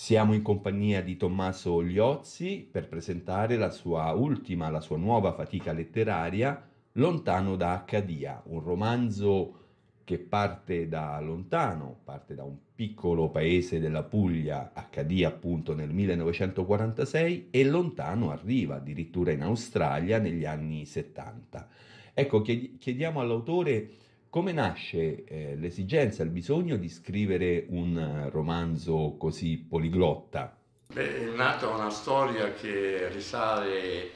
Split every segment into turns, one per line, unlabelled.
Siamo in compagnia di Tommaso Liozzi per presentare la sua ultima, la sua nuova fatica letteraria, Lontano da Accadia, un romanzo che parte da lontano, parte da un piccolo paese della Puglia, Accadia appunto nel 1946, e lontano arriva addirittura in Australia negli anni 70. Ecco, chiediamo all'autore come nasce l'esigenza, il bisogno di scrivere un romanzo così poliglotta?
Beh, è nata una storia che risale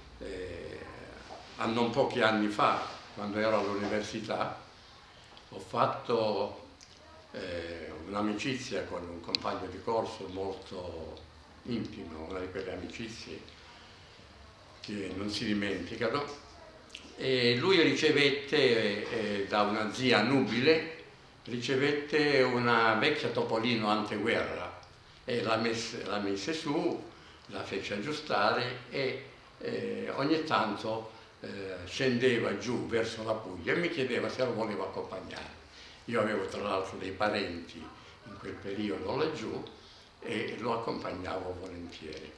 a non pochi anni fa, quando ero all'università. Ho fatto un'amicizia con un compagno di corso molto intimo, una di quelle amicizie che non si dimenticano. E lui ricevette da una zia nubile, ricevette una vecchia Topolino anteguerra e la mise su, la fece aggiustare e ogni tanto scendeva giù verso la Puglia e mi chiedeva se lo volevo accompagnare. Io avevo tra l'altro dei parenti in quel periodo laggiù e lo accompagnavo volentieri.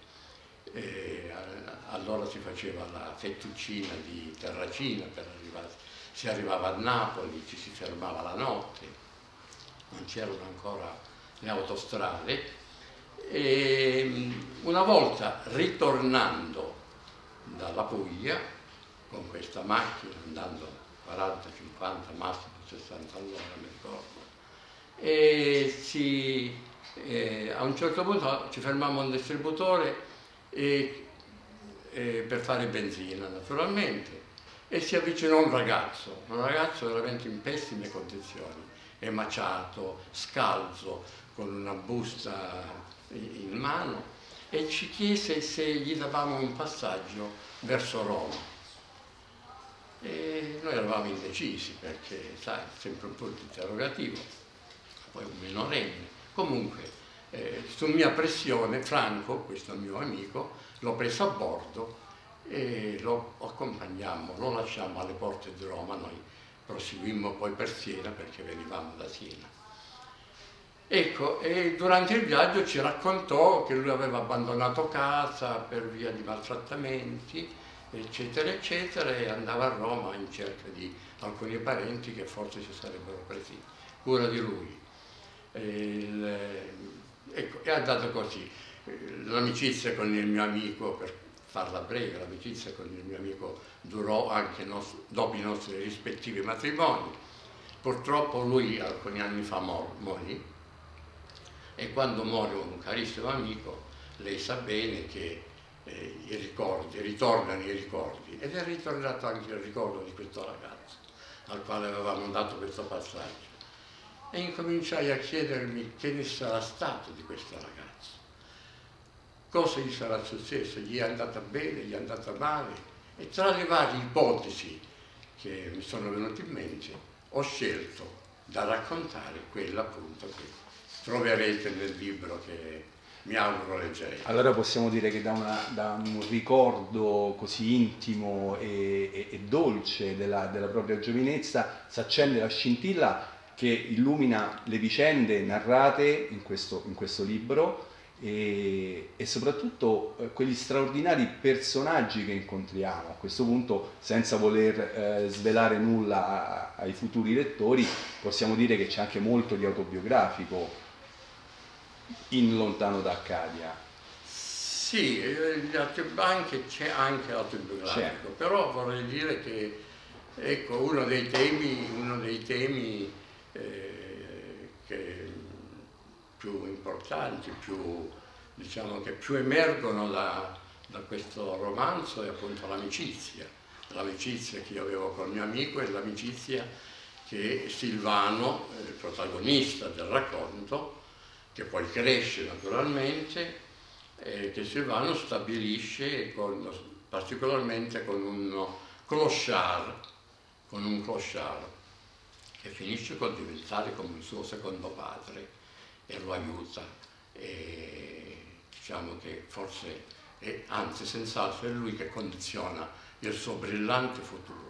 Allora si faceva la fettuccina di Terracina per arrivare, si arrivava a Napoli, ci si fermava la notte, non c'erano ancora le autostrade. E una volta ritornando dalla Puglia con questa macchina, andando 40, 50, massimo 60 all'ora, mi ricordo, a un certo punto ci fermammo a un distributore per fare benzina naturalmente, e si avvicinò un ragazzo veramente in pessime condizioni, emaciato, scalzo, con una busta in mano, e ci chiese se gli davamo un passaggio verso Roma. E noi eravamo indecisi perché, sai, sempre un punto interrogativo, poi un minorenne. Comunque, su mia pressione, Franco, questo mio amico, l'ho preso a bordo e lo accompagnammo, lo lasciammo alle porte di Roma, noi proseguimmo poi per Siena perché venivamo da Siena. Ecco, e durante il viaggio ci raccontò che lui aveva abbandonato casa per via di maltrattamenti, eccetera, eccetera, e andava a Roma in cerca di alcuni parenti che forse si sarebbero presi cura di lui. Ecco, è andato così. L'amicizia con il mio amico, per farla breve, l'amicizia con il mio amico durò anche dopo i nostri rispettivi matrimoni. Purtroppo lui alcuni anni fa morì, e quando muore un carissimo amico, lei sa bene che i ricordi, ritornano i ricordi, ed è ritornato anche il ricordo di questo ragazzo al quale avevamo dato questo passaggio. E incominciai a chiedermi che ne sarà stato di questo ragazzo, cosa gli sarà successo, gli è andata bene, gli è andata male, e tra le varie ipotesi che mi sono venute in mente ho scelto da raccontare quella appunto che troverete nel libro che mi auguro leggerete.
Allora possiamo dire che da un ricordo così intimo e dolce della propria giovinezza si accende la scintilla che illumina le vicende narrate in questo libro e soprattutto quegli straordinari personaggi che incontriamo. A questo punto, senza voler svelare nulla ai futuri lettori, possiamo dire che c'è anche molto di autobiografico in Lontano da Accadia.
Sì, c'è anche autobiografico, però vorrei dire che ecco, uno dei temi che più importanti, diciamo, che più emergono da questo romanzo è appunto l'amicizia che io avevo col mio amico e l'amicizia che Silvano, il protagonista del racconto, che poi cresce naturalmente, che Silvano stabilisce particolarmente con un clochard, che finisce col diventare come il suo secondo padre e lo aiuta. E diciamo che forse, anzi senz'altro, è lui che condiziona il suo brillante futuro.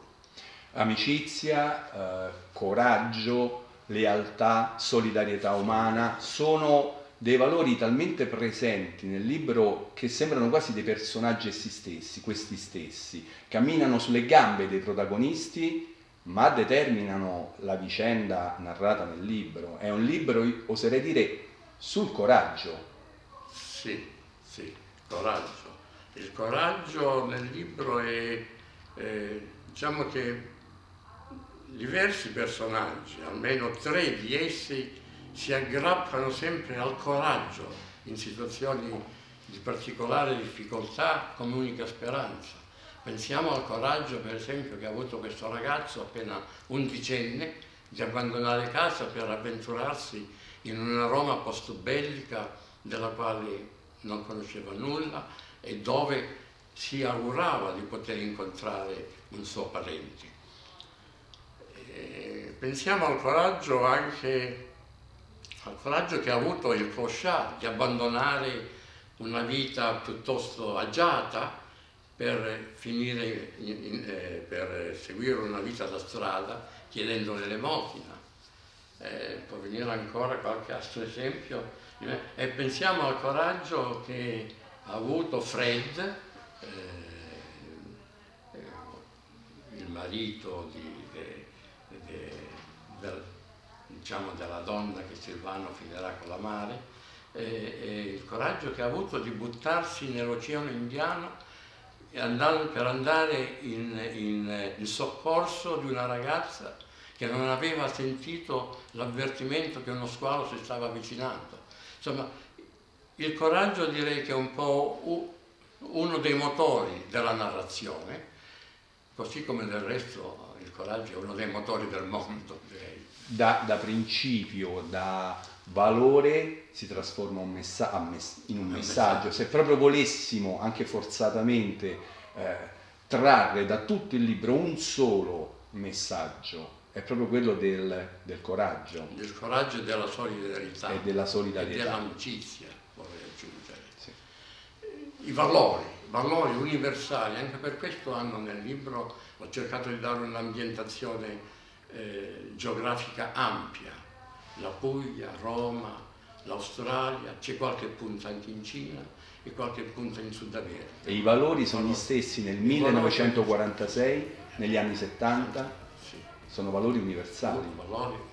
Amicizia, coraggio, lealtà, solidarietà umana sono
dei valori talmente presenti nel libro che sembrano quasi dei personaggi essi stessi, questi stessi, camminano sulle gambe dei protagonisti, ma determinano la vicenda narrata nel libro. È un libro, oserei dire, sul coraggio.
Sì, sì, coraggio. Il coraggio nel libro è diciamo che diversi personaggi, almeno 3 di essi, si aggrappano sempre al coraggio in situazioni di particolare difficoltà come unica speranza. Pensiamo al coraggio, per esempio, che ha avuto questo ragazzo appena undicenne di abbandonare casa per avventurarsi in una Roma post-bellica della quale non conosceva nulla e dove si augurava di poter incontrare un suo parente. Pensiamo al coraggio anche al coraggio che ha avuto il clochard di abbandonare una vita piuttosto agiata per per seguire una vita da strada chiedendo l'elemosina. Può venire ancora qualche altro esempio. E pensiamo al coraggio che ha avuto Fred, il marito diciamo della donna che Silvano finirà con l'amare, il coraggio che ha avuto di buttarsi nell'Oceano Indiano per andare in soccorso di una ragazza che non aveva sentito l'avvertimento che uno squalo si stava avvicinando. Insomma, il coraggio direi che è un po' uno dei motori della narrazione, così come del resto il coraggio è uno dei motori del mondo, direi.
Da principio, da valore si trasforma in un messaggio. Se proprio volessimo, anche forzatamente, trarre da tutto il libro un solo messaggio, è proprio quello del coraggio.
Del coraggio e della solidarietà.
E della solidarietà.
E dell'amicizia, vorrei aggiungere. Sì. I valori universali, anche per questo hanno nel libro, ho cercato di dare un'ambientazione geografica ampia, la Puglia, Roma, l'Australia, c'è qualche punto anche in Cina e qualche punto in Sud America.
E i valori sono gli stessi nel 1946, negli anni 70, sì. Sono valori universali.
Valori